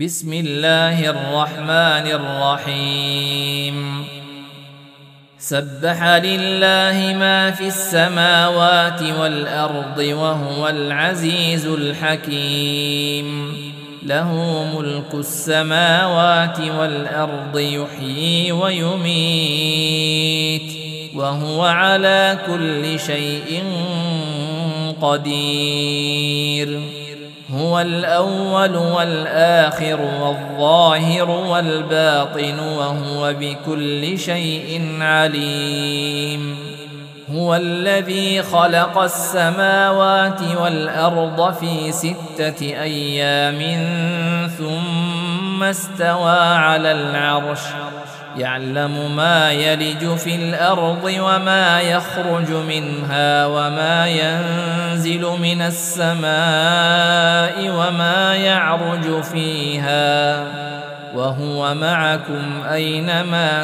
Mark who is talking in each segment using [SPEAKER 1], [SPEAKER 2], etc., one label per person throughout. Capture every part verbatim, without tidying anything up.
[SPEAKER 1] بسم الله الرحمن الرحيم سبح لله ما في السماوات والأرض وهو العزيز الحكيم له ملك السماوات والأرض يحيي ويميت وهو على كل شيء قدير هو الأول والآخر والظاهر والباطن وهو بكل شيء عليم هو الذي خلق السماوات والأرض في ستة أيام ثم استوى على العرش يعلم ما يلج في الأرض وما يخرج منها وما ينزل من السماء وما يعرج فيها وهو معكم أينما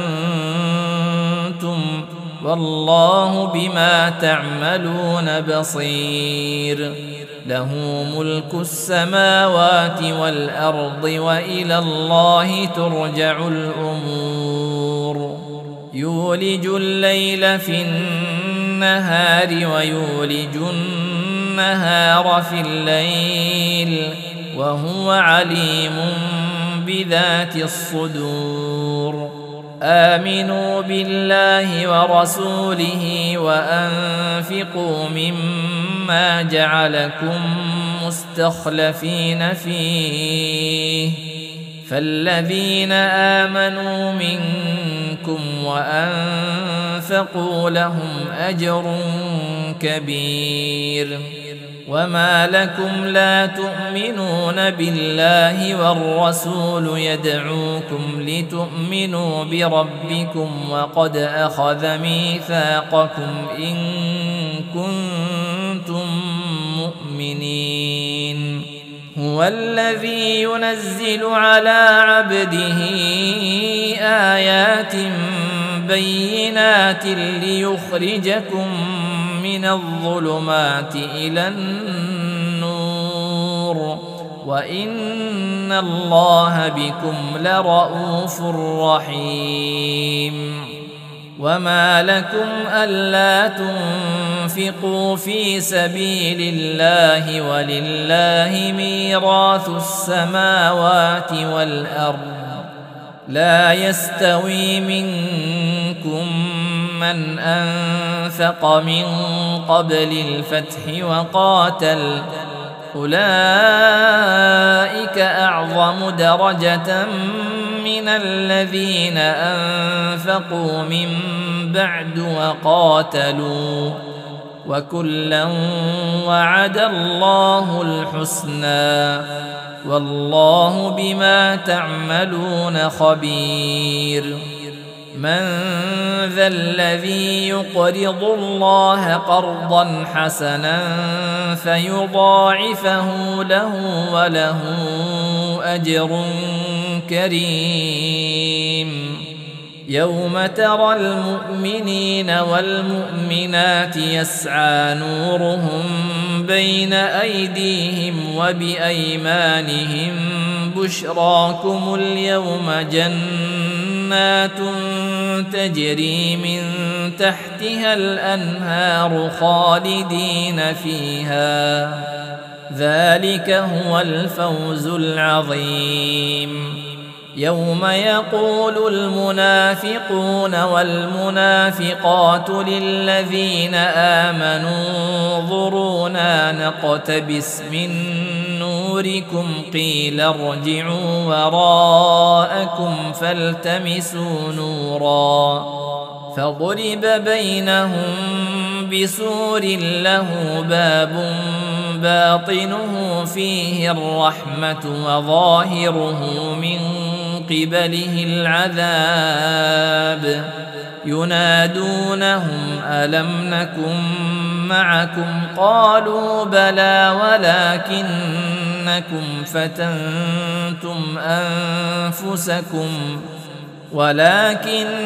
[SPEAKER 1] كنتم والله بما تعملون بصير له ملك السماوات والأرض وإلى الله ترجع الأمور يولج الليل في النهار ويولج النهار في الليل وهو عليم بذات الصدور آمنوا بالله ورسوله وأنفقوا مما جعلكم مستخلفين فيه فالذين آمنوا منكم وأنفقوا لهم أجر كبير وما لكم لا تؤمنون بالله والرسول يدعوكم لتؤمنوا بربكم وقد أخذ ميثاقكم إن كنتم مؤمنين هو الذي ينزل على عبده آيات بينات ليخرجكم من الظلمات إلى النور وإن الله بكم لرءوف رحيم وما لكم ألا تنفقوا في سبيل الله ولله ميراث السماوات والأرض لا يستوي منكم من أنفق من قبل الفتح وقاتل أولئك أعظم درجة من الذين أنفقوا من بعد وقاتلوا وكلا وعد الله الحسنى والله بما تعملون خبير من ذا الذي يقرض الله قرضا حسنا فيضاعفه له وله أجر كريم يوم ترى المؤمنين والمؤمنات يسعى نورهم بين أيديهم وبأيمانهم بشراكم اليوم جنات تجري من تحتها الأنهار خالدين فيها ذلك هو الفوز العظيم يوم يقول المنافقون والمنافقات للذين آمنوا انظرونا نقتبس من نوركم قيل ارجعوا وراءكم فالتمسوا نورا فضرب بينهم بسور له باب باطنه فيه الرحمة وظاهره من قبله العذاب ينادونهم ألم نكن معكم قالوا بلى ولكنكم فتنتم أنفسكم ولكنكم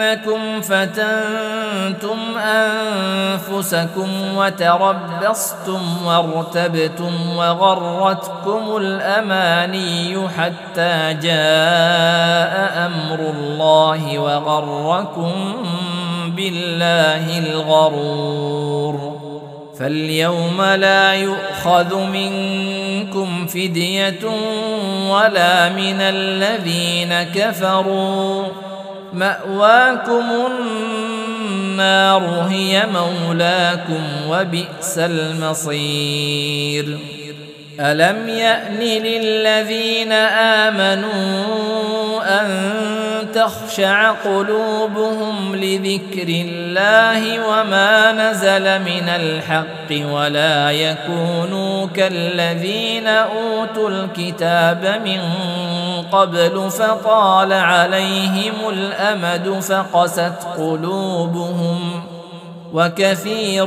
[SPEAKER 1] إنكم فتنتم أنفسكم وتربصتم وارتبتم وغرتكم الأماني حتى جاء أمر الله وغركم بالله الغرور. فاليوم لا يؤخذ منكم فدية ولا من الذين كفروا، مأواكم النار هي مولاكم وبئس المصير. ألم يأن للذين آمنوا أن تخشع قلوبهم لذكر الله وما نزل من الحق ولا يكونوا كالذين أوتوا الكتاب من قبل فطال عليهم الأمد فقست قلوبهم وكثير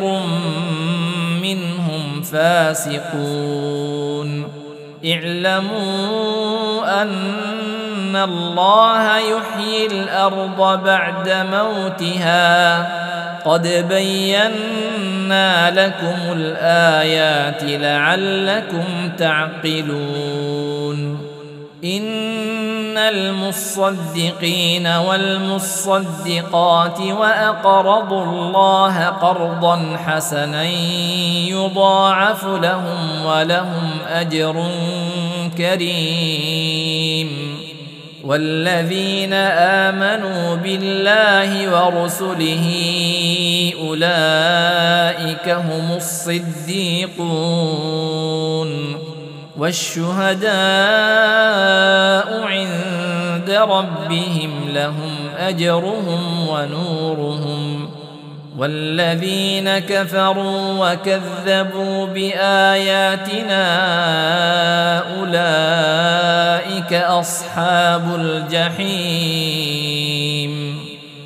[SPEAKER 1] منهم فاسقون. اعلموا أن الله يحيي الأرض بعد موتها قد بينا لكم الآيات لعلكم تعقلون. إن المصدقين والمصدقات وأقرضوا الله قرضا حسنا يضاعف لهم ولهم أجر كريم. والذين آمنوا بالله ورسله أولئك هم الصديقون والشهداء عند ربهم لهم أجرهم ونورهم. والذين كفروا وكذبوا بآياتنا أولئك أصحاب الجحيم.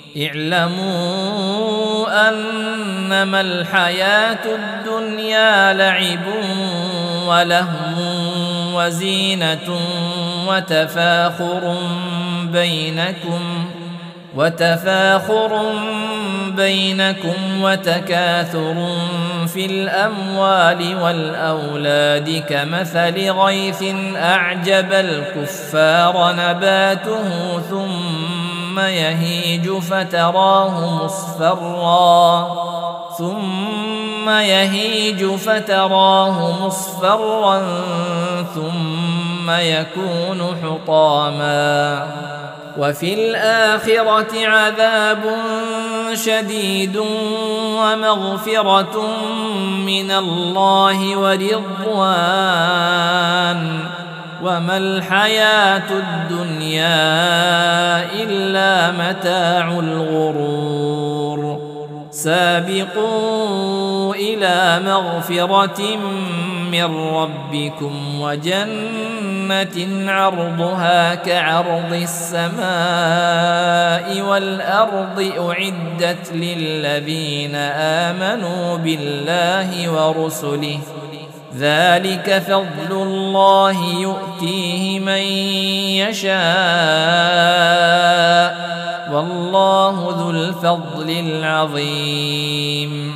[SPEAKER 1] اعلموا أنما الحياة الدنيا لعب ولهو وزينة وتفاخر بينكم وتفاخر بينكم وتكاثر في الأموال والأولاد كمثل غيث أعجب الكفار نباته ثم يهيج فتراه مصفرا ثم يهيج فتراه مصفرا ثم يكون حطاما. وفي الآخرة عذاب شديد ومغفرة من الله ورضوان وما الحياة الدنيا إلا متاع الغرور. سابقوا إلى مغفرة من ربكم وجنة عرضها كعرض السماء والأرض أعدت للذين آمنوا بالله ورسله ذلك فضل الله يؤتيه من يشاء والله ذو الفضل العظيم.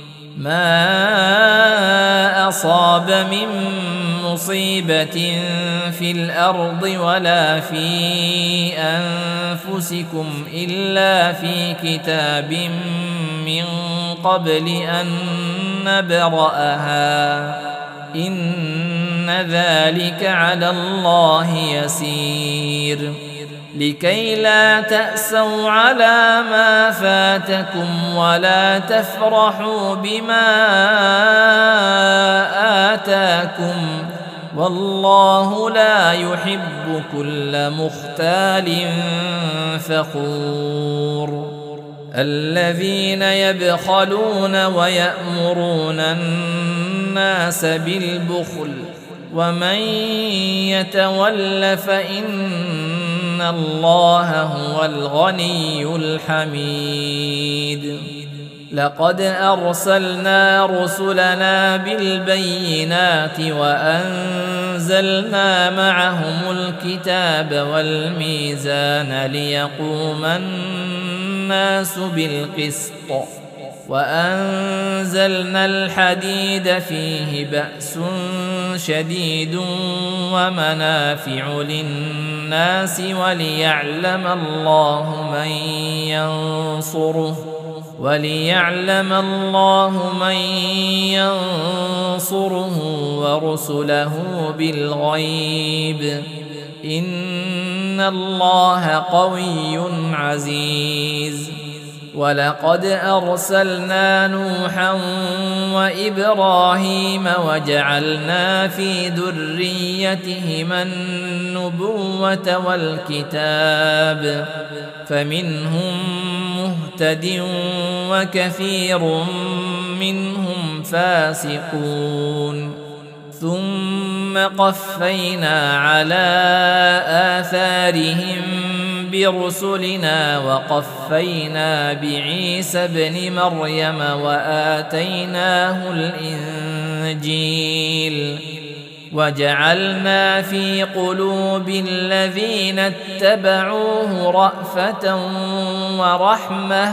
[SPEAKER 1] ما أصاب من مصيبة في الأرض ولا في أنفسكم إلا في كتاب من قبل أن نبرأها إن ذلك على الله يسير. لكي لا تأسوا على ما فاتكم ولا تفرحوا بما آتاكم والله لا يحب كل مختال فخور. الذين يبخلون ويأمرون الناس بالبخل ومن يتول فإن الله هو الغني الحميد. لقد أرسلنا رسلنا بالبينات وأنزلنا معهم الكتاب والميزان ليقوم الناس بالقسط وأنزلنا الحديد فيه بأس شديد ومنافع للناس وليعلم الله من ينصره وليعلم الله من ينصره ورسله بالغيب إن الله قوي عزيز. ولقد أرسلنا نوحا وإبراهيم وجعلنا في ذريتهما النبوة والكتاب فمنهم مهتد وكثير منهم فاسقون ثم قفينا على آثارهم برسلنا وقفينا بعيسى ابن مريم وآتيناه الإنجيل وجعلنا في قلوب الذين اتبعوه رأفة ورحمة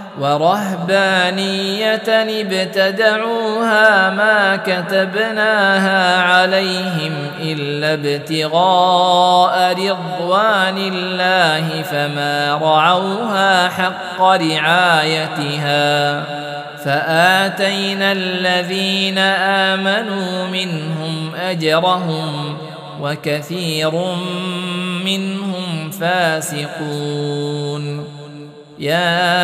[SPEAKER 1] ورهبانية ابتدعوها ما كتبناها عليهم إلا ابتغاء رضوان الله فما رعوها حق رعايتها فآتينا الذين آمنوا منهم أجرهم وكثير منهم فاسقون. يا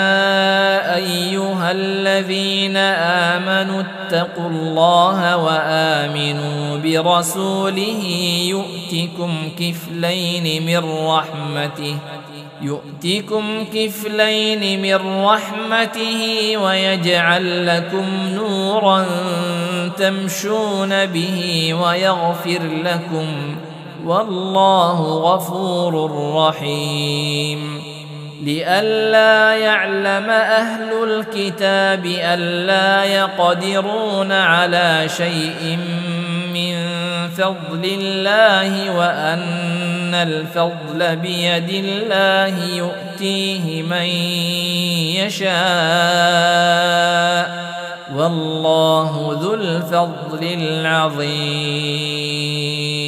[SPEAKER 1] أيها الذين آمنوا اتقوا الله وآمنوا برسوله يؤتكم كفلين من رحمته يؤتكم كفلين من رحمته ويجعل لكم نورا تمشون به ويغفر لكم والله غفور رحيم. لئلا يعلم أهل الكتاب ألا يقدرون على شيء من فضل الله وأن الفضل بيد الله يؤتيه من يشاء والله ذو الفضل العظيم.